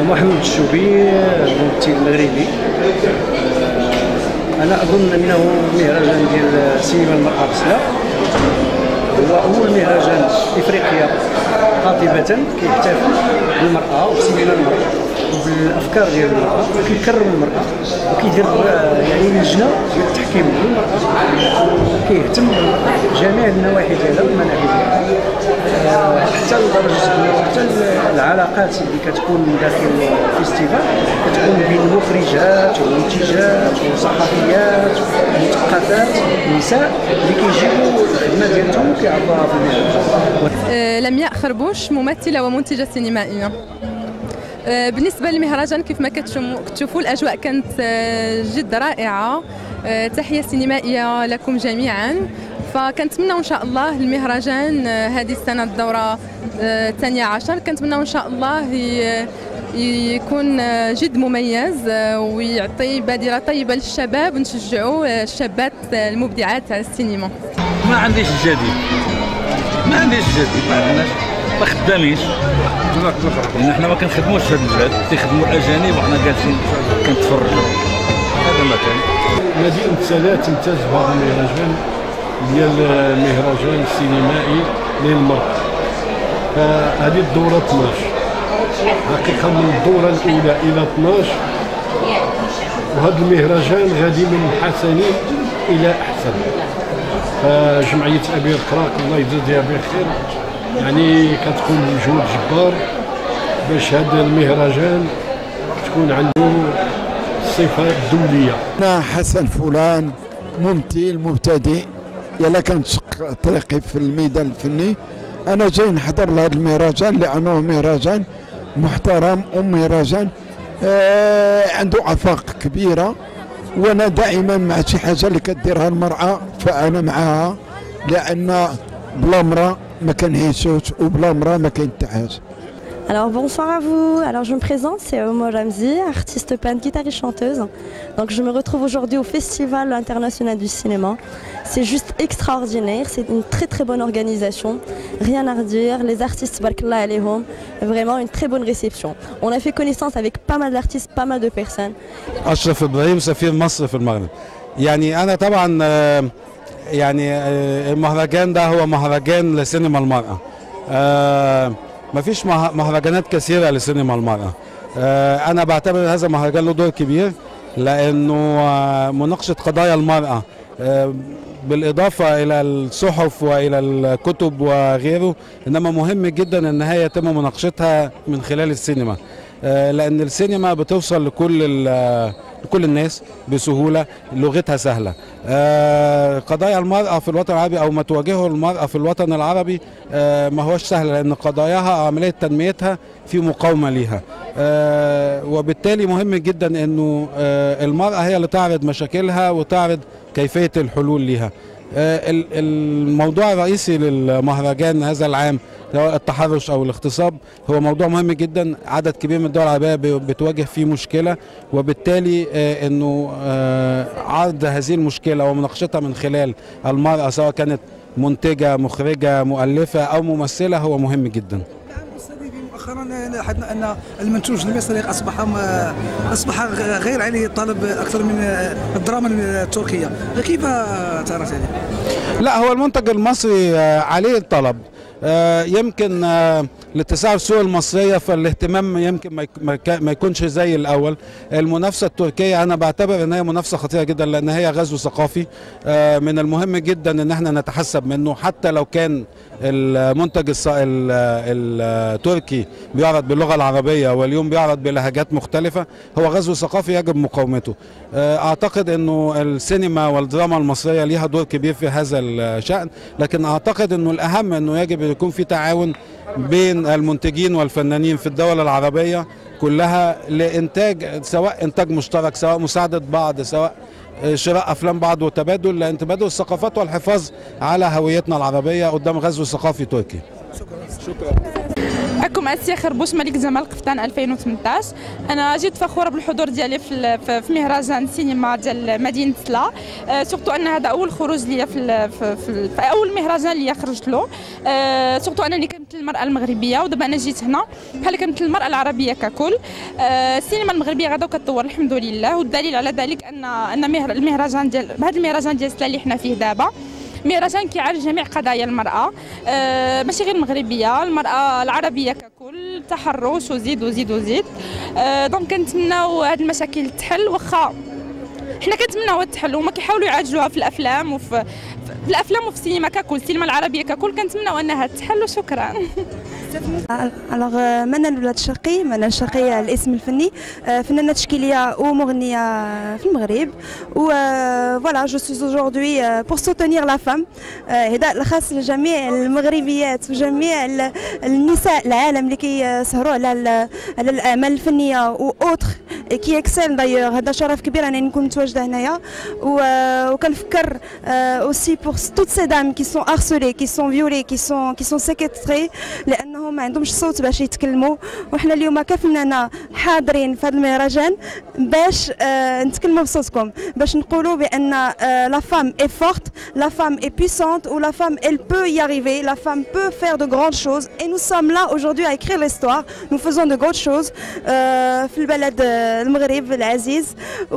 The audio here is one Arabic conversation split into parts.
محمد الشوبي، ممثل مغربي. أنا أظن أنه مهرجان ديال السينما المرأة بسلا هو أول مهرجان إفريقيا قاطبة كيحتفل بالمرأة وبسينما المرأة وبالأفكار ديال المرأة، وكيكرم المرأة وكيدير يعني لجنة ديال التحكيم للمرأة، كيهتم بجميع النواحي ديالها والمناحي ديالها، حتى لدرجة أنه حتى العلاقات اللي كتكون داخل الفيستيفال كتكون بين مخرجات ومنتجات وصحفيات ومثقفات نساء اللي كيجيبوا الخدمة ديالهم وكيعرضوها في المهرجان. لمياء خربوش، ممثلة ومنتجة سينمائية. بالنسبة للمهرجان كيف ما كتشوفوا الأجواء كانت جد رائعة. تحية سينمائية لكم جميعا. فكنتمنى إن شاء الله المهرجان هذه السنة الدورة 12 كنتمنى إن شاء الله يكون جد مميز ويعطي بادرة طيبة للشباب ونشجعوا الشابات المبدعات على السينما. ما عنديش الجديد، ما عندناش، ما خدامينش. لأن حنا ما كنخدموش في هذا البلاد، تيخدموا الأجانب وحنا جالسين كنتفرجوا. هذا ما كان. مدينة سلا تمتاز بهذا المهرجان ديال المهرجان السينمائي للمرأة. فهذه الدورة 12 حقيقة، من الدورة الأولى إلى 12، وهذا المهرجان غادي من حسن إلى أحسن. فجمعية أبي القراق الله يجزيها بخير يعني كتكون بجهود جبار باش هذا المهرجان تكون عنده الصفة الدولية. أنا حسن فلان، ممثل مبتدئ، يلا كنشق طريقي في الميدان الفني. أنا جاي نحضر لهذا المهرجان لأنه مهرجان محترم ومهرجان عنده آفاق كبيرة، وأنا دائما مع شي حاجة اللي كديرها المرأة فأنا معها، لأن بلا مرأة ما كنعيشوش وبلا مرأة ما كينتعاش. Alors bonsoir à vous, alors je me présente, c'est Omo Ramzi, artiste peintre, guitariste, chanteuse. Donc je me retrouve aujourd'hui au Festival international du cinéma. C'est juste extraordinaire, c'est une très très bonne organisation, rien à redire, les artistes, barkallah alayhom, vraiment une très bonne réception. On a fait connaissance avec pas mal d'artistes, pas mal de personnes. أشرف إبراهيم، سفير مصر في المغرب. يعني أنا طبعا يعني المهرجان ده هو مهرجان لسينما المرأة. ما فيش مهرجانات كثيرة لسينما المرأة. أنا بعتبر هذا المهرجان له دور كبير، لأنه مناقشة قضايا المرأة بالإضافة إلى الصحف وإلى الكتب وغيره، إنما مهم جدا أن هي يتم مناقشتها من خلال السينما، لأن السينما بتوصل لكل الناس بسهولة، لغتها سهلة. قضايا المرأة في الوطن العربي أو ما تواجهه المرأة في الوطن العربي ما هوش سهل، لأن قضاياها عملية تنميتها في مقاومة ليها، وبالتالي مهم جدا أنه المرأة هي اللي تعرض مشاكلها وتعرض كيفية الحلول ليها. الموضوع الرئيسي للمهرجان هذا العام سواء التحرش او الاغتصاب هو موضوع مهم جدا. عدد كبير من الدول العربيه بتواجه فيه مشكله، وبالتالي انه عرض هذه المشكله ومناقشتها من خلال المراه سواء كانت منتجه، مخرجه، مؤلفه او ممثله هو مهم جدا. مؤخرا لاحظنا ان المنتوج المصري اصبح غير عليه طلب اكثر من الدراما التركيه، كيف ترى هذه؟ لا، هو المنتج المصري عليه الطلب، يمكن لاتساع السوق المصريه فالاهتمام يمكن ما يكونش زي الاول. المنافسه التركيه انا بعتبر ان هي منافسه خطيره جدا، لان هي غزو ثقافي من المهم جدا ان احنا نتحسب منه، حتى لو كان المنتج التركي بيعرض باللغه العربيه واليوم بيعرض بلهجات مختلفه، هو غزو ثقافي يجب مقاومته. اعتقد انه السينما والدراما المصريه ليها دور كبير في هذا الشان، لكن اعتقد انه الاهم انه يجب يكون في تعاون بين المنتجين والفنانين في الدول العربيه كلها لانتاج، سواء انتاج مشترك، سواء مساعده بعض، سواء شراء افلام بعض، وتبادل الثقافات والحفاظ على هويتنا العربيه قدام غزو ثقافي تركي. شكرا. معكم اسيا خربوش ملك جمال قفطان 2018. انا جد فخوره بالحضور ديالي في مهرجان سينما ديال مدينه سلا، سورتو ان هذا اول خروج ليا في اول مهرجان ليا خرجت له، سورتو انني كنمثل المراه المغربيه، ودابا انا جيت هنا بحال كنمثل المراه العربيه ككل. السينما المغربيه غادا وكتطور الحمد لله، والدليل على ذلك ان المهرجان ديال هذا المهرجان ديال سلا اللي حنا فيه دابا مهرجان كيعالج جميع قضايا المرأة، ماشي غير المغربية، المرأة العربية ككل، تحرش وزيد وزيد وزيد. دونك كنتمناو هاد المشاكل تحل، واخا حنا كنتمناوها تحل وما كيحاولوا يعالجوها في الافلام وفي الافلام وفي السينما ككل، السينما العربية ككل كنتمناو انها تحل. وشكرا. Alors منال الشرقي، منال الشرقي الاسم الفني، فنانة تشكيلية ومغنية في المغرب. و voilà je suis aujourd'hui pour soutenir la femme. هذا الخاص لجميع المغربيات وجميع النساء العالم اللي كيسهروا على الاعمال الفنية و اوتر كي اكسل دايوغ. هذا شرف كبير انني نكون متواجده هنايا، وكنفكر aussi pour toutes ces dames qui sont harcelées, qui sont violées, qui sont séquestrées لانهم ما عندهمش صوت باش يتكلموا. وحنا اليوم كفنانة حاضرين في هذا المهرجان باش نتكلموا بصوتكم، باش نقولوا بان لا فام est forte, la femme est puissante, ou la femme elle peut y arriver, la femme peut faire de grandes choses, et nous sommes là aujourd'hui à écrire l'histoire. Nous faisons de grandes choses في البلد المغرب العزيز.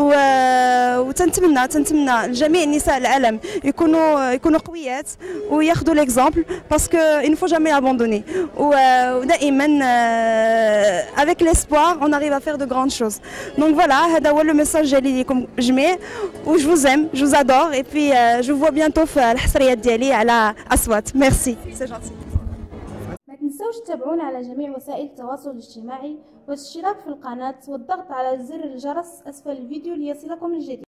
وتنتمنى لجميع النساء العالم يكونوا قويات وياخذوا ليكزامبل، باسكو il ne faut jamais abandonner. ودائما avec l'espoir on arrive à faire de grandes choses. Donc voilà, هذا هو الميساج ديالي ليكم جميع، و je vous aime, je vous adore, et puis je vous vois bientôt في الحصريات ديالي على أصوات. ميرسي، سي جونتي. ما تنسوش تتابعونا على جميع وسائل التواصل الاجتماعي، والاشتراك في القناة والضغط على زر الجرس أسفل الفيديو ليصلكم الجديد.